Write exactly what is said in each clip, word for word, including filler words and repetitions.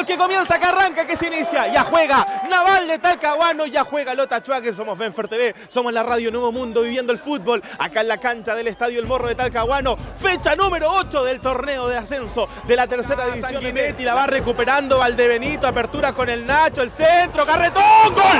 fútbol que comienza, que arranca, que se inicia. Ya juega Naval de Talcahuano, ya juega Lota Schwager. Somos Benfer T V, somos la radio Nuevo Mundo viviendo el fútbol. Acá en la cancha del Estadio El Morro de Talcahuano. Fecha número ocho del torneo de ascenso de la tercera división. Sanguinetti la va recuperando Valdebenito. Apertura con el Nacho, el centro, Garretón. ¡Gol!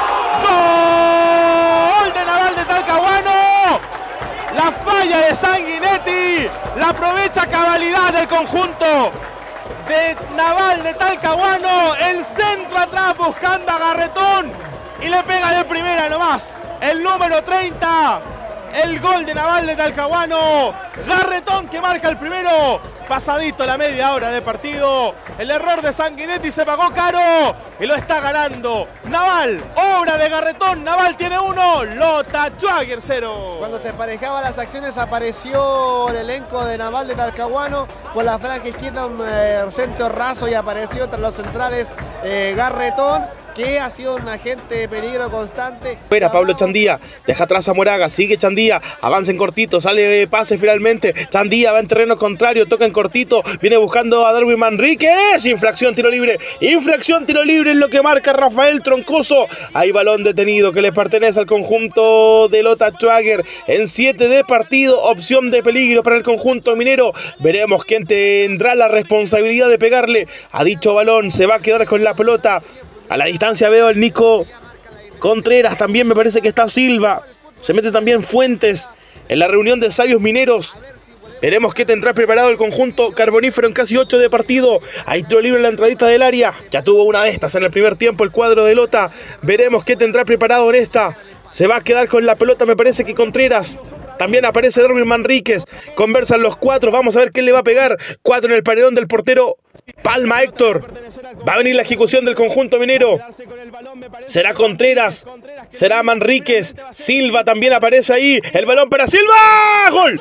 ¡Gol de Naval de Talcahuano! La falla de Sanguinetti la aprovecha cabalidad del conjunto de Naval de Talcahuano. El centro atrás buscando a Garretón y le pega de primera nomás el número treinta. El gol de Naval de Talcahuano. Garretón que marca el primero. Pasadito la media hora de partido. El error de Sanguinetti se pagó caro y lo está ganando Naval. Obra de Garretón. Naval tiene uno. Lota Schwager cero. Cuando se emparejaban las acciones apareció el elenco de Naval de Talcahuano. Por la franja izquierda un eh, centro raso y apareció tras los centrales eh, Garretón, que ha sido un agente de peligro constante. Espera, Pablo Chandía, deja atrás a Moraga, sigue Chandía, avanza en cortito, sale pase finalmente, Chandía va en terreno contrario, toca en cortito, viene buscando a Darwin Manríquez, infracción, tiro libre, infracción, tiro libre es lo que marca Rafael Troncoso. Hay balón detenido que le pertenece al conjunto de Lota Schwager en siete de partido, opción de peligro para el conjunto minero. Veremos quién tendrá la responsabilidad de pegarle a dicho balón, se va a quedar con la pelota. A la distancia veo al Nico Contreras, también me parece que está Silva. Se mete también Fuentes en la reunión de sabios mineros. Veremos qué tendrá preparado el conjunto carbonífero en casi ocho de partido. Hay tiro libre en la entradita del área. Ya tuvo una de estas en el primer tiempo el cuadro de Lota. Veremos qué tendrá preparado en esta. Se va a quedar con la pelota, me parece que Contreras. También aparece Darwin Manríquez. Conversan los cuatro. Vamos a ver quién le va a pegar. Cuatro en el paredón del portero Palma Héctor. Va a venir la ejecución del conjunto minero. Será Contreras. Será Manríquez. Silva también aparece ahí. El balón para Silva. ¡Gol!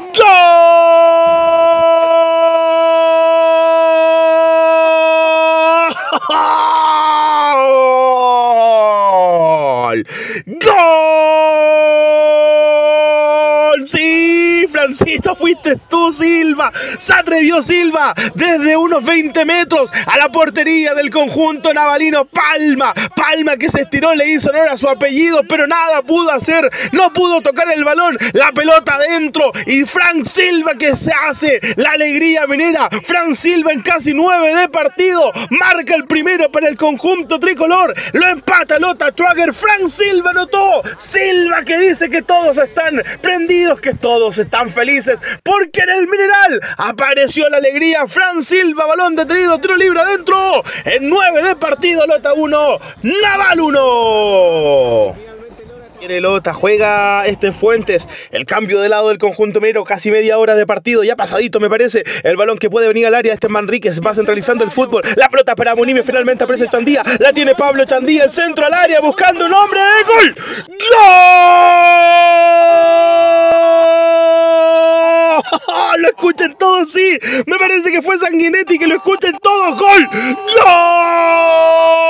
¡Gol! ¡Gol! Sí, Francisco, fuiste tú, Silva. Se atrevió Silva desde unos veinte metros a la portería del conjunto navalino. Palma, Palma que se estiró, le hizo honor a su apellido, pero nada pudo hacer, no pudo tocar el balón, la pelota adentro y Frank Silva que se hace la alegría minera. Frank Silva en casi nueve de partido, marca el primero para el conjunto tricolor, lo empata Lota Schwager. Frank Silva anotó, Silva que dice que todos están prendidos, que todos están felices, porque en el Mineral apareció la alegría. Frank Silva, balón detenido, tiro libre adentro, en nueve de partido, Lota uno, Naval uno. Quiere Lota, juega este Fuentes, el cambio de lado del conjunto minero, casi media hora de partido, ya pasadito me parece, el balón que puede venir al área, este Manríquez va centralizando el fútbol, la pelota para Munime, finalmente aparece Chandía, la tiene Pablo Chandía, el centro al área, buscando un hombre, ¡gol! ¡Gol! Lo escuchen todos, sí, me parece que fue Sanguinetti, que lo escuchen todos, ¡gol! ¡Gol!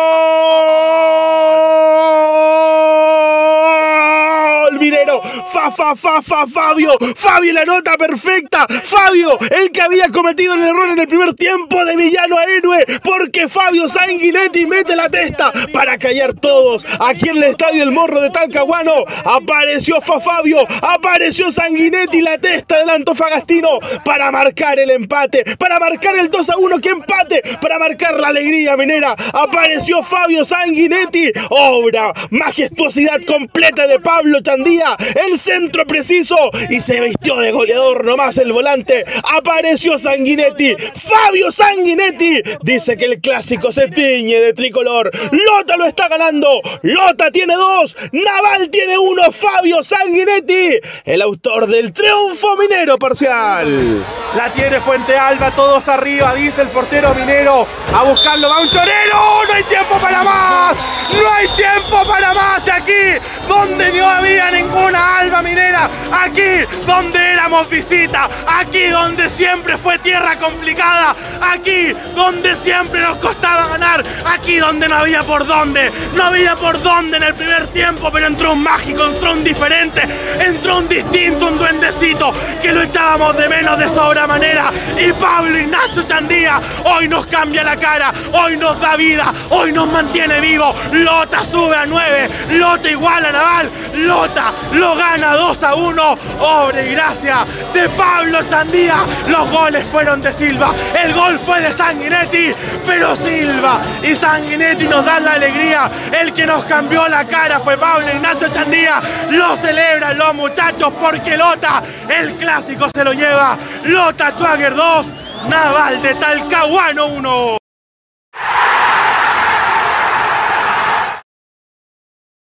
Minero, fa, fa, fa, fa, Fabio, Fabio la nota perfecta, Fabio, el que había cometido el error en el primer tiempo de villano a héroe, porque Fabio Sanguinetti mete la testa para callar todos, aquí en el Estadio El Morro de Talcahuano, apareció fa Fabio, apareció Sanguinetti, la testa del antofagastino, para marcar el empate, para marcar el dos a uno, que empate, para marcar la alegría minera, apareció Fabio Sanguinetti, obra, majestuosidad completa de Pablo Chandía, el centro preciso y se vistió de goleador nomás el volante, apareció Sanguinetti, Fabio Sanguinetti, dice que el clásico se tiñe de tricolor, Lota lo está ganando, Lota tiene dos, Naval tiene uno, Fabio Sanguinetti, el autor del triunfo minero parcial. La tiene Fuente Alba, todos arriba, dice el portero minero, a buscarlo, va un chorero, no hay tiempo para más, no hay tiempo para más, y aquí donde no había ninguna alma minera, Chandía, aquí donde éramos visita, aquí donde siempre fue tierra complicada, aquí donde siempre nos costaba ganar, aquí donde no había por dónde, no había por dónde en el primer tiempo, pero entró un mágico, entró un diferente, entró un distinto, un duendecito que lo echábamos de menos de sobremanera, y Pablo Ignacio Chandía hoy nos cambia la cara, hoy nos da vida, hoy nos mantiene vivo. Lota sube a nueve, Lota iguala a Naval, Lota lo gana dos a uno, obra y gracia de Pablo Chandía. Los goles fueron de Silva, el gol fue de Sanguinetti, pero Silva y Sanguinetti nos dan la alegría. El que nos cambió la cara fue Pablo Ignacio Chandía. Lo celebran los muchachos porque Lota el clásico se lo lleva. Lota Schwager dos, Naval de Talcahuano uno.